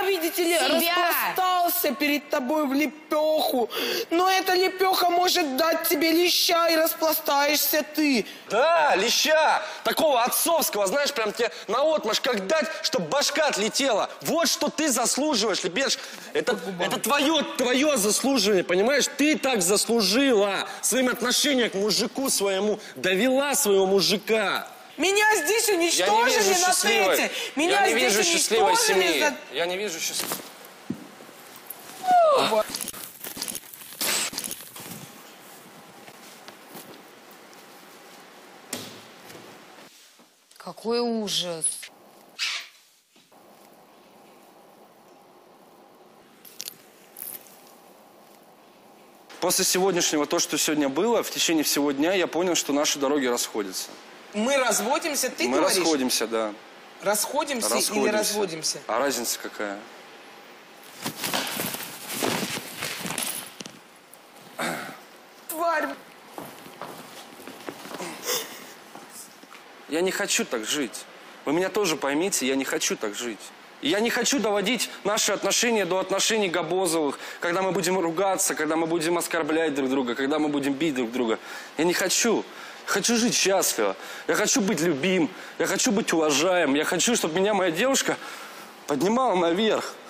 Я, видите ли, распластался перед тобой в лепеху. Но эта лепеха может дать тебе леща, и распластаешься ты. Да, леща. Такого отцовского, знаешь, прям тебе наотмашь как дать, чтобы башка отлетела. Вот что ты заслуживаешь, Лебедушка. Это твое заслуживание, понимаешь? Ты так заслужила своим отношением к мужику своему. Довела своего мужика. Меня здесь уничтожили на тете. Я не вижу счастливой семьи. Я не вижу счастливой. Какой ужас. После сегодняшнего, то, что сегодня было, в течение всего дня, я понял, что наши дороги расходятся. Мы разводимся, ты Мы говоришь? расходимся, да. Расходимся или разводимся? А разница какая? Тварь! Я не хочу так жить. Вы меня тоже поймите, я не хочу так жить. И я не хочу доводить наши отношения до отношений Габозовых, когда мы будем ругаться, когда мы будем оскорблять друг друга, когда мы будем бить друг друга. Я не хочу. Я хочу жить счастливо. Я хочу быть любим. Я хочу быть уважаем. Я хочу, чтобы меня моя девушка поднимала наверх.